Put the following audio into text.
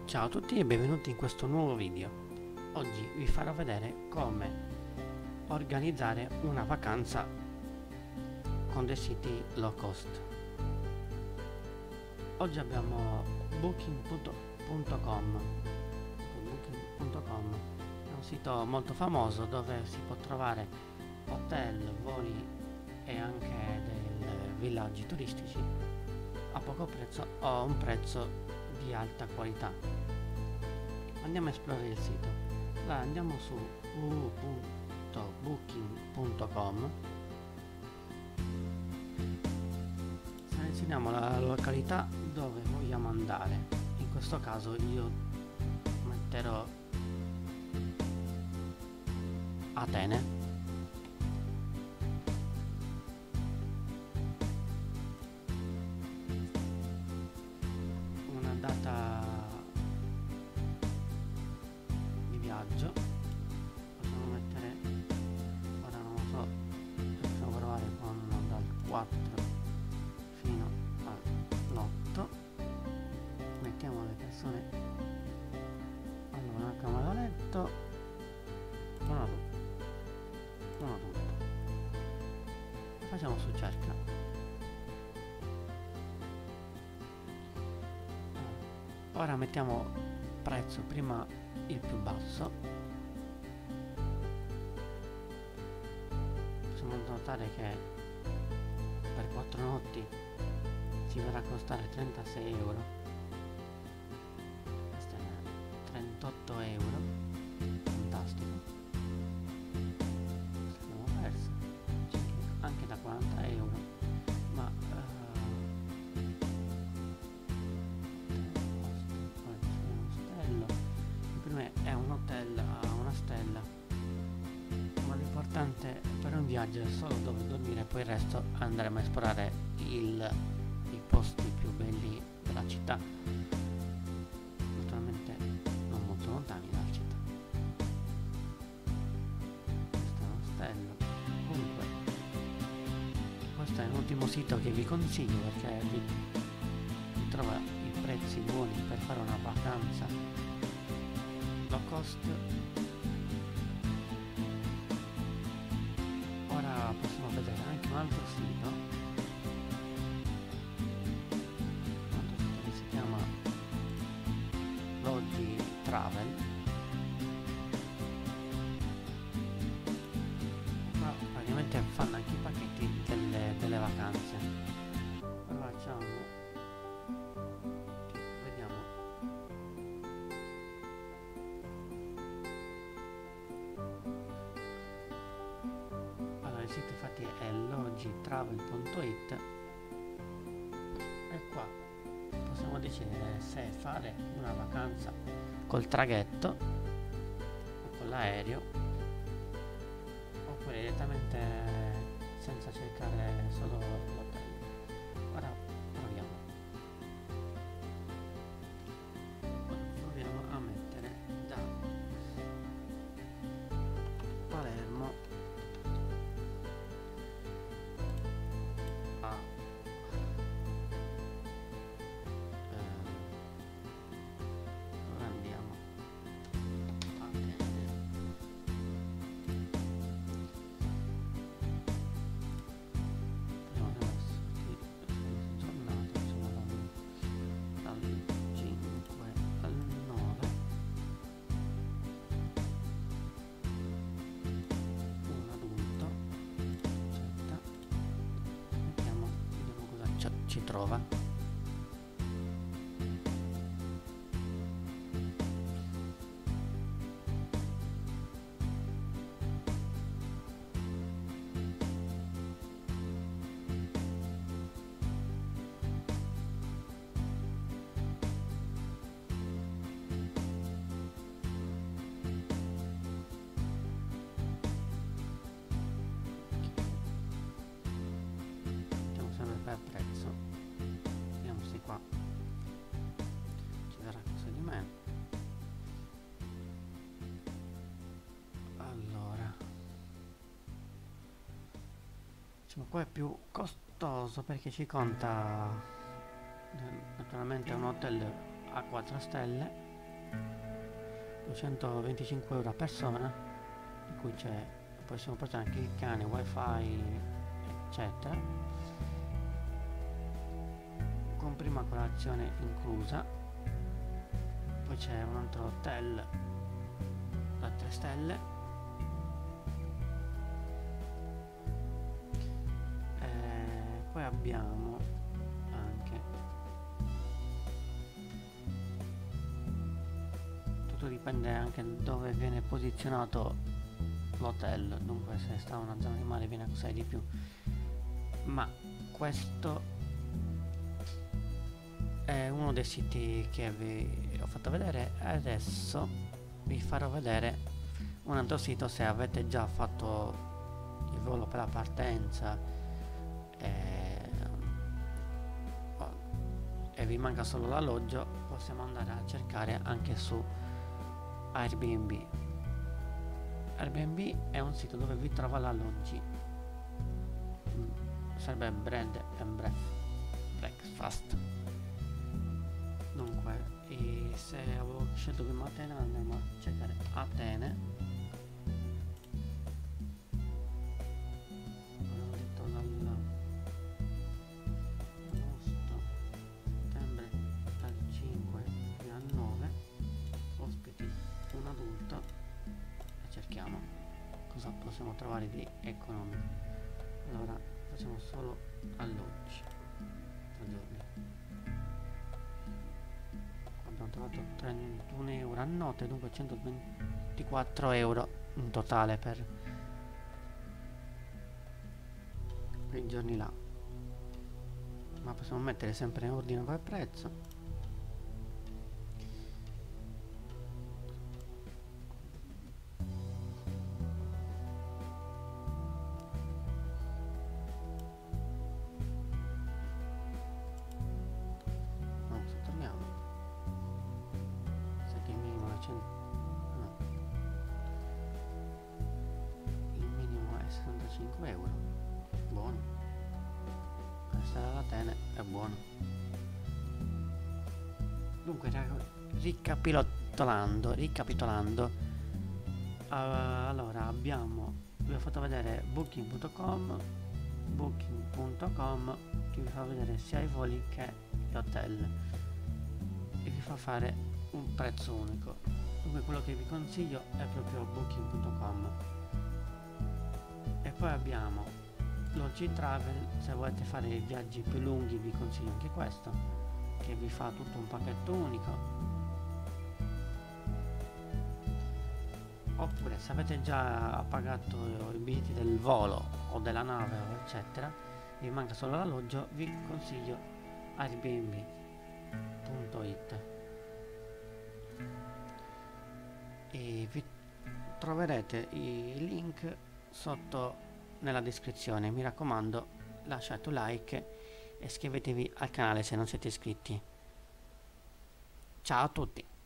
Ciao a tutti e benvenuti in questo nuovo video. Oggi vi farò vedere come organizzare una vacanza con dei siti low cost. Oggi abbiamo booking.com. Booking.com è un sito molto famoso dove si può trovare hotel, voli e anche dei villaggi turistici a poco prezzo o a un prezzo di alta qualità. Andiamo a esplorare il sito. Allora, andiamo su www.booking.com, selezioniamo la località dove vogliamo andare. In questo caso io metterò Atene. Una data di viaggio possiamo mettere, ora non lo so, possiamo provare con dal 4 fino all'8. Mettiamo le persone, allora una camera da letto, una tutto, facciamo su cerca. Ora mettiamo prezzo, prima il più basso. Possiamo notare che per 4 notti ci verrà a costare 36 euro. Questo è 38 euro. Fantastico. Abbiamo perso anche da 40 euro. Ma è un hotel a una stella, ma l'importante per un viaggio è solo dove dormire, poi il resto andremo a esplorare i posti più belli della città, naturalmente non molto lontani dalla città. Questo è un ostello. Comunque questo è l'ultimo sito che vi consiglio perché vi trova i prezzi buoni per fare una vacanza low cost. Ora possiamo vedere anche un altro sito che si chiama Loggi Travel. Qua praticamente fanno anche i pacchetti delle vacanze. Allora facciamo, vediamo. Il sito infatti è logitravel.it e qua possiamo decidere se fare una vacanza col traghetto o con l'aereo oppure direttamente senza cercare solo l'hotel. Ora proviamo a mettere da Palermo andiamo a Atene. Prima giornata, insomma dal 5 al 9, un adulto, aspetta, vediamo cosa ci trova. Per prezzo, vediamo se qua ci darà cosa di meno. Allora diciamo qua è più costoso perché ci conta naturalmente un hotel a 4 stelle €225 a persona, in cui possiamo portare anche il cane, wifi, eccetera, con prima colazione inclusa. Poi c'è un altro hotel da 3 stelle, poi abbiamo anche, tutto dipende anche dove viene posizionato l'hotel, dunque se sta in una zona di mare viene a costare di più, ma questo è uno dei siti che vi ho fatto vedere. Adesso vi farò vedere un altro sito. Se avete già fatto il volo per la partenza e vi manca solo l'alloggio, possiamo andare a cercare anche su Airbnb. Airbnb è un sito dove vi trova l'alloggi, sarebbe Bread and Breakfast. Dunque, se avevo scelto prima Atene, andiamo a cercare Atene. Abbiamo detto dall'agosto, settembre, dal 5 fino al 9, ospiti un adulto, e cerchiamo cosa possiamo trovare di economico. Allora facciamo solo alloggi 3 giorni. Abbiamo trovato 31 euro a notte, dunque 124 euro in totale per quei giorni là, ma possiamo mettere sempre in ordine per prezzo. Il minimo è 65 euro, buono, per stare ad Atene è buono. Dunque ricapitolando, allora vi ho fatto vedere booking.com che vi fa vedere sia i voli che gli hotel e vi fa fare un prezzo unico. Dunque quello che vi consiglio è proprio booking.com. E poi abbiamo l'OG Travel. Se volete fare viaggi più lunghi vi consiglio anche questo, che vi fa tutto un pacchetto unico. Oppure se avete già pagato i biglietti del volo o della nave eccetera, vi manca solo l'alloggio, vi consiglio Airbnb.it e vi troverete i link sotto nella descrizione. Mi raccomando, lasciate un like e iscrivetevi al canale se non siete iscritti. Ciao a tutti.